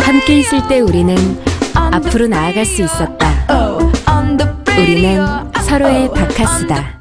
함께 있을 때 우리는 앞으로 나아갈 수 있었다. 우리는 서로의 바카스다.